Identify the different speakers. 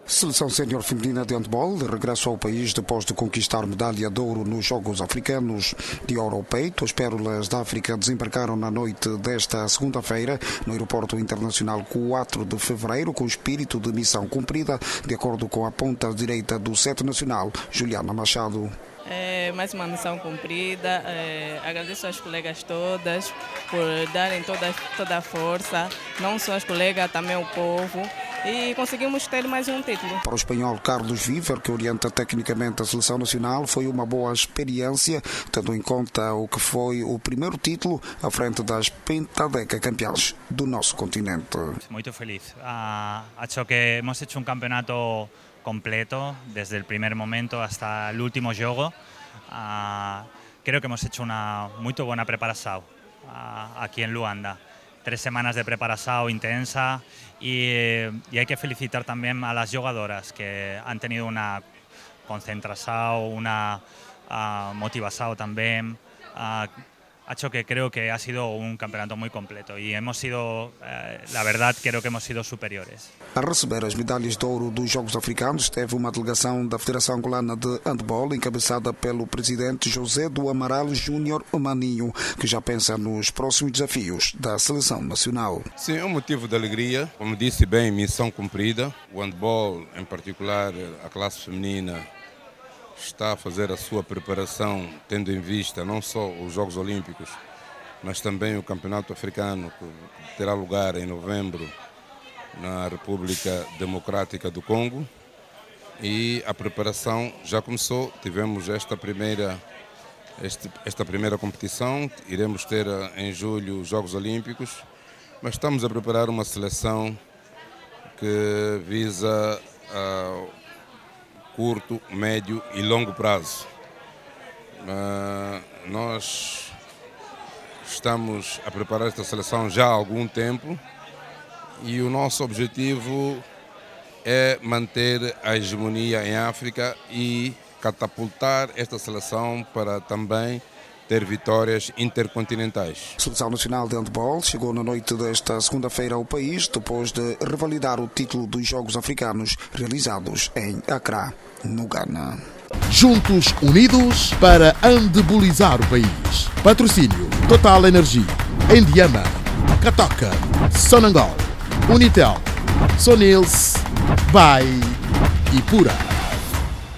Speaker 1: Seleção sénior feminina de handball regressa ao país depois de conquistar medalha de ouro nos Jogos Africanos de Ouro ao Peito. As pérolas da África desembarcaram na noite desta segunda-feira no Aeroporto Internacional 4 de Fevereiro com espírito de missão cumprida, de acordo com a ponta direita do set nacional, Juliana Machado.
Speaker 2: É mais uma missão cumprida. Agradeço às colegas todas por darem toda a força, não só as colegas, também o povo. E conseguimos ter mais um título.
Speaker 1: Para o espanhol Carlos Viver, que orienta tecnicamente a seleção nacional, foi uma boa experiência, tendo em conta o que foi o primeiro título à frente das pentadeca campeãs do nosso continente.
Speaker 3: Muito feliz. Acho que hemos hecho un campeonato completo desde el primer momento hasta el último juego. Creo que hemos hecho una muy buena preparación aquí en Luanda. 3 semanas de preparación intensa y hay que felicitar también a las jugadoras que han tenido una concentración, una motivación también. Hecho que creo que ha sido un campeonato muy completo y hemos sido, la verdad, creo que hemos sido superiores.
Speaker 1: A receber as medalhas de ouro dos Jogos Africanos esteve uma delegação da Federação Angolana de Handball, encabeçada pelo presidente José do Amaral Júnior Maninho, que já pensa nos próximos desafios da seleção nacional.
Speaker 4: Sim, é um motivo de alegria. Como disse bem, missão cumprida. O handball, em particular, a classe feminina, está a fazer a sua preparação tendo em vista não só os Jogos Olímpicos, mas também o Campeonato Africano, que terá lugar em novembro na República Democrática do Congo. E a preparação já começou. Tivemos esta primeira competição, iremos ter em julho os Jogos Olímpicos, mas estamos a preparar uma seleção que visa curto, médio e longo prazo. Nós estamos a preparar esta seleção já há algum tempo e o nosso objetivo é manter a hegemonia em África e catapultar esta seleção para também ter vitórias intercontinentais.
Speaker 1: A Seleção Nacional de Handball chegou na noite desta segunda-feira ao país depois de revalidar o título dos Jogos Africanos realizados em Accra, no Ghana.
Speaker 5: Juntos, unidos para handbolizar o país. Patrocínio Total Energia, Endiama, Catoca, Sonangol, Unitel, Sonils, Bai e Pura.